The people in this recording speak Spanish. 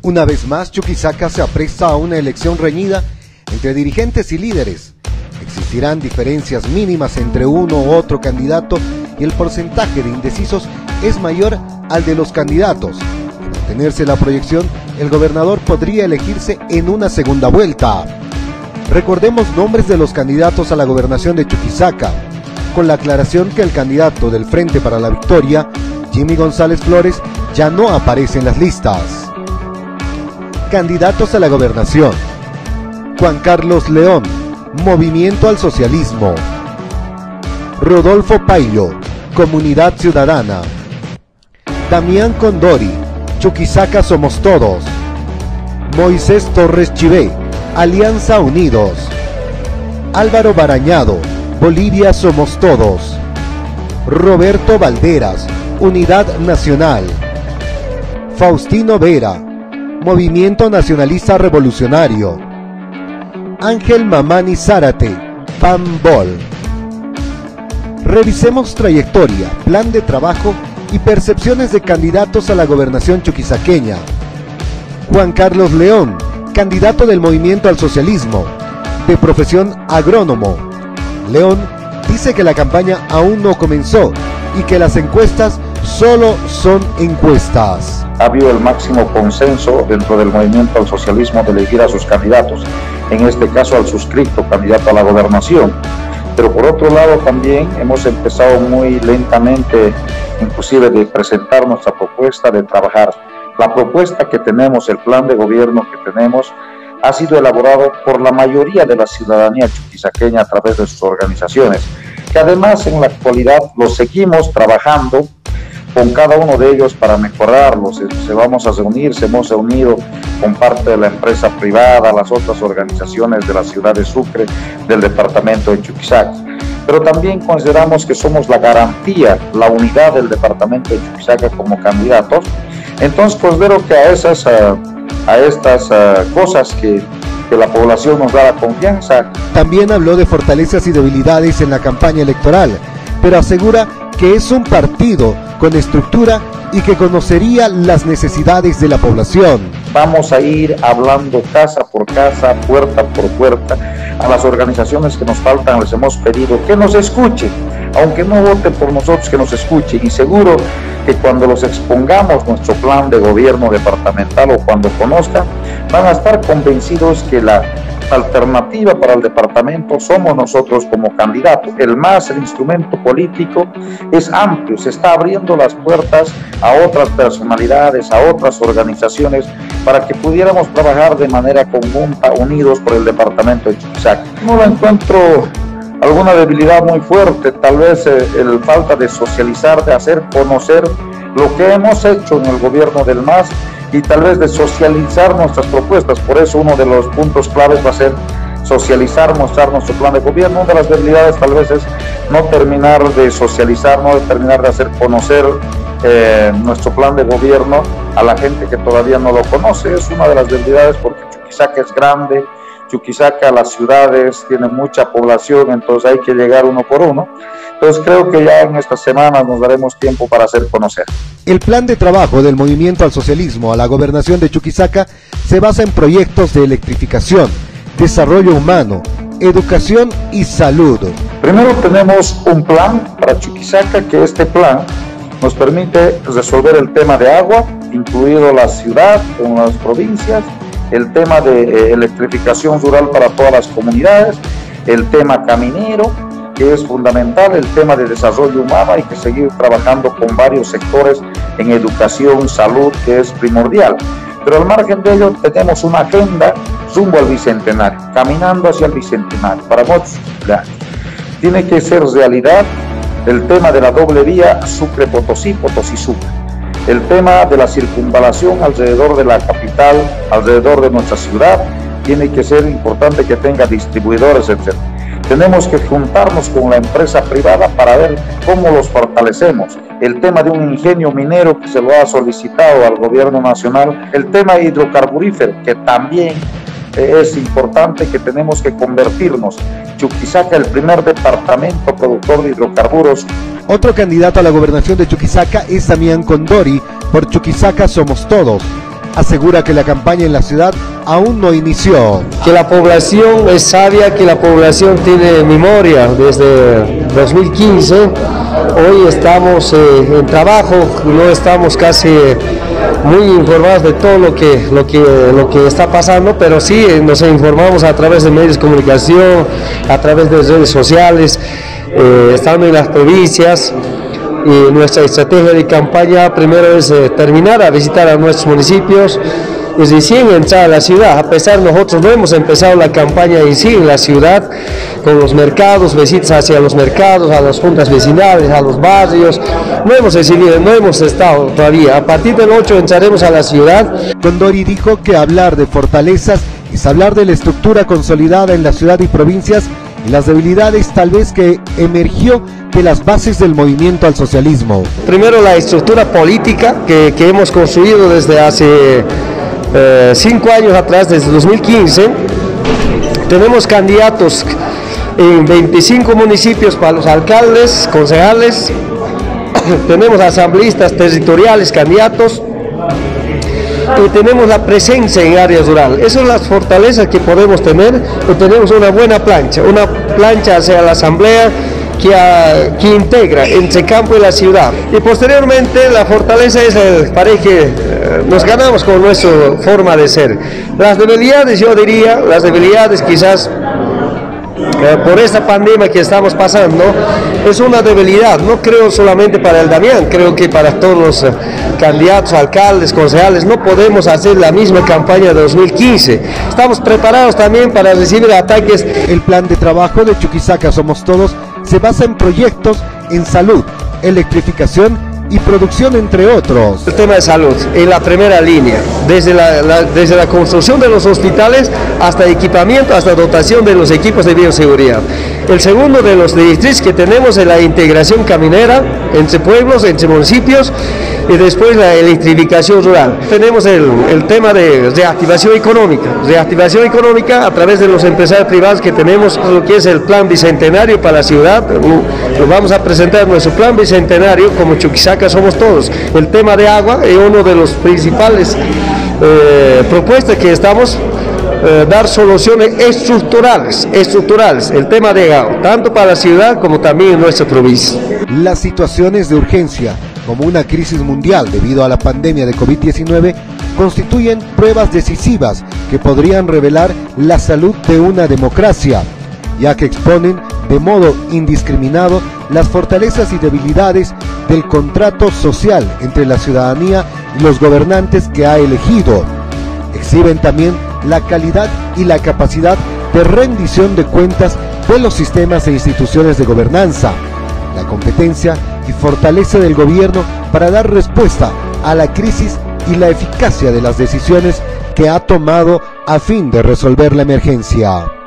Una vez más, Chuquisaca se apresta a una elección reñida entre dirigentes y líderes. Existirán diferencias mínimas entre uno u otro candidato y el porcentaje de indecisos es mayor al de los candidatos. De mantenerse la proyección, el gobernador podría elegirse en una segunda vuelta. Recordemos nombres de los candidatos a la gobernación de Chuquisaca, con la aclaración que el candidato del Frente para la Victoria, Jimmy González Flores, ya no aparece en las listas. Candidatos a la gobernación: Juan Carlos León, Movimiento al Socialismo; Rodolfo Paillo, Comunidad Ciudadana; Damián Condori, Chuquisaca Somos Todos; Moisés Torres Chivé, Alianza Unidos; Álvaro Barañado, Bolivia Somos Todos; Roberto Valderas, Unidad Nacional; Faustino Vera, Movimiento Nacionalista Revolucionario; Ángel Mamani Zárate, PAN-BOL. Revisemos trayectoria, plan de trabajo y percepciones de candidatos a la gobernación chuquisaqueña. Juan Carlos León, candidato del Movimiento al Socialismo, de profesión agrónomo. León dice que la campaña aún no comenzó y que las encuestas solo son encuestas. Ha habido el máximo consenso dentro del Movimiento al Socialismo de elegir a sus candidatos, en este caso al suscrito candidato a la gobernación. Pero por otro lado también hemos empezado muy lentamente, inclusive de presentar nuestra propuesta, de trabajar. La propuesta que tenemos, el plan de gobierno que tenemos, ha sido elaborado por la mayoría de la ciudadanía chuquisaqueña a través de sus organizaciones, que además en la actualidad los seguimos trabajando con cada uno de ellos para mejorarlos. Se hemos reunido con parte de la empresa privada, las otras organizaciones de la ciudad de Sucre, del departamento de Chuquisaca. Pero también consideramos que somos la garantía, la unidad del departamento de Chuquisaca como candidatos. Entonces considero que a estas cosas que la población nos da la confianza. También habló de fortalezas y debilidades en la campaña electoral, pero asegura que es un partido con estructura y que conocería las necesidades de la población. Vamos a ir hablando casa por casa, puerta por puerta. A las organizaciones que nos faltan les hemos pedido que nos escuchen, aunque no voten por nosotros, que nos escuchen, y seguro que cuando los expongamos nuestro plan de gobierno departamental o cuando conozcan, van a estar convencidos que la alternativa para el departamento somos nosotros como candidatos. El instrumento político es amplio, se está abriendo las puertas a otras personalidades, a otras organizaciones, para que pudiéramos trabajar de manera conjunta, unidos por el departamento de Chuquisaca. No lo encuentro alguna debilidad muy fuerte, tal vez el falta de socializar, de hacer conocer lo que hemos hecho en el gobierno del MAS y tal vez de socializar nuestras propuestas. Por eso uno de los puntos claves va a ser socializar, mostrar nuestro plan de gobierno. Una de las debilidades tal vez es no terminar de socializar, no terminar de hacer conocer nuestro plan de gobierno a la gente que todavía no lo conoce. Es una de las debilidades porque Chuquisaca es grande, Chuquisaca, las ciudades, tiene mucha población, entonces hay que llegar uno por uno. Entonces creo que ya en estas semanas nos daremos tiempo para hacer conocer. El plan de trabajo del Movimiento al Socialismo a la gobernación de Chuquisaca se basa en proyectos de electrificación, desarrollo humano, educación y salud. Primero tenemos un plan para Chuquisaca, que este plan nos permite resolver el tema de agua, incluido la ciudad con las provincias, el tema de electrificación rural para todas las comunidades, el tema caminero, que es fundamental, el tema de desarrollo humano. Hay que seguir trabajando con varios sectores en educación, salud, que es primordial. Pero al margen de ello tenemos una agenda rumbo al Bicentenario, caminando hacia el Bicentenario. Para muchos tiene que ser realidad el tema de la doble vía Sucre-Potosí, Potosí-Sucre. El tema de la circunvalación alrededor de la capital, alrededor de nuestra ciudad, tiene que ser importante que tenga distribuidores, etc. Tenemos que juntarnos con la empresa privada para ver cómo los fortalecemos. El tema de un ingenio minero que se lo ha solicitado al gobierno nacional, el tema hidrocarburífero, que también es importante, que tenemos que convertirnos. Chuquisaca, el primer departamento productor de hidrocarburos. Otro candidato a la gobernación de Chuquisaca es Damián Condori, por Chuquisaca Somos Todos. asegura que la campaña en la ciudad aún no inició. Que la población es sabia, que la población tiene memoria desde 2015. Hoy estamos en trabajo, no estamos casi muy informados de todo lo que está pasando, pero sí nos informamos a través de medios de comunicación, a través de redes sociales, estando en las provincias. Y nuestra estrategia de campaña primero es terminar a visitar a nuestros municipios y recién entrar a la ciudad. A pesar nosotros no hemos empezado la campaña en sí en la ciudad, con los mercados, visitas hacia los mercados, a las juntas vecinales, a los barrios. No hemos decidido, no hemos estado todavía. A partir del 8 entraremos a la ciudad. Condori dijo que hablar de fortalezas es hablar de la estructura consolidada en la ciudad y provincias y las debilidades tal vez que emergió de las bases del movimiento al socialismo. Primero la estructura política que hemos construido desde hace 5 años atrás, desde 2015. Tenemos candidatos en 25 municipios para los alcaldes, concejales, tenemos asambleístas territoriales, candidatos, y tenemos la presencia en áreas rurales. Esas son las fortalezas que podemos tener, y tenemos una buena plancha hacia la asamblea que integra entre campo y la ciudad. Y posteriormente la fortaleza es parece que nos ganamos con nuestra forma de ser. Las debilidades, yo diría, las debilidades quizás por esta pandemia que estamos pasando, es una debilidad, no creo solamente para el Damián, creo que para todos los candidatos, alcaldes, concejales. No podemos hacer la misma campaña de 2015, estamos preparados también para recibir ataques. El plan de trabajo de Chuquisaca Somos Todos se basa en proyectos en salud, electrificación y producción, entre otros. El tema de salud, en la primera línea, desde la construcción de los hospitales hasta equipamiento, hasta dotación de los equipos de bioseguridad. El segundo de los distritos que tenemos es la integración caminera entre pueblos, entre municipios, y después la electrificación rural. Tenemos el tema de reactivación económica a través de los empresarios privados que tenemos, lo que es el plan bicentenario para la ciudad. Lo vamos a presentar nuestro plan bicentenario como Chuquisaca Somos Todos. El tema de agua es uno de los principales propuestas que estamos dar soluciones estructurales, el tema de agua, tanto para la ciudad como también en nuestra provincia. Las situaciones de urgencia, como una crisis mundial debido a la pandemia de COVID-19, constituyen pruebas decisivas que podrían revelar la salud de una democracia, ya que exponen de modo indiscriminado las fortalezas y debilidades del contrato social entre la ciudadanía y los gobernantes que ha elegido. Exhiben también la calidad y la capacidad de rendición de cuentas de los sistemas e instituciones de gobernanza, la competencia y fortaleza del gobierno para dar respuesta a la crisis y la eficacia de las decisiones que ha tomado a fin de resolver la emergencia.